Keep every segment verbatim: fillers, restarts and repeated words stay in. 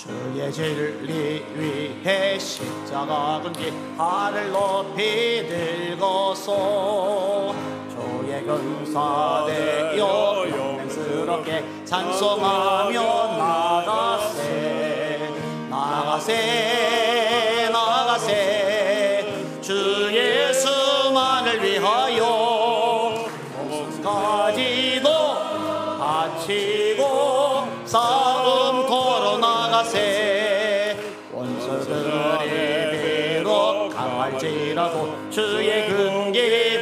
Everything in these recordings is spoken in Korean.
주의 진리 위해 십자가 근기 팔을 높이 들고서 주의 근사되어 영맹스럽게 찬송하며 나가세 나가세 나가세 주 예수만을 위하여 목숨까지도 바치고 싸움 걸어 나가세 원수들이 비록 강할지라도 주의 근기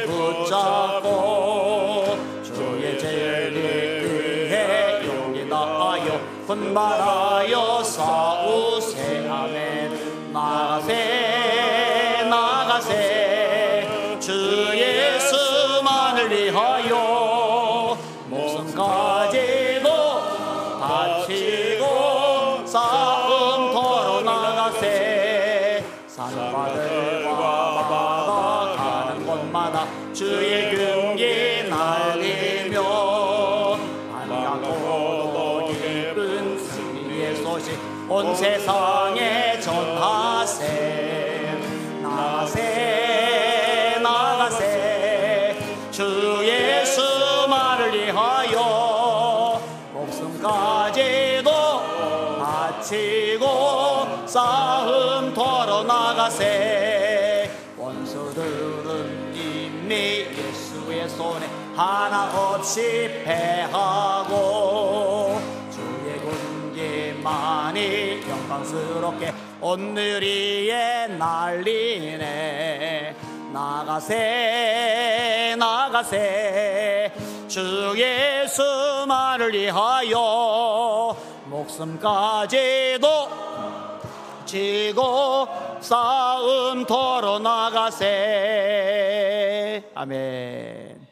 붙잡고 주의 진리 위해 용기 다하여 분발하여 싸우세 아멘 나가세 나가세 주 예수만을 위하여 목숨까지도 바치고 싸움 걸어 나가세 산바들과 바다 가는 곳마다 주의 근기 날리며 안양고도 기쁜 승리의 소식 온 세상에 전하세 나가세 나가세 주 예수만을 위하여 목숨까지도 바치고 싸움 걸어 나가세 원수들은 이미 예수의 손에 하나 없이 패하고 주의 군기만이 영광스럽게 온누리에 날리네 나가세 나가세 주 예수만을 위하여 목숨까지도 지고 싸움 걸어 나가세 아멘.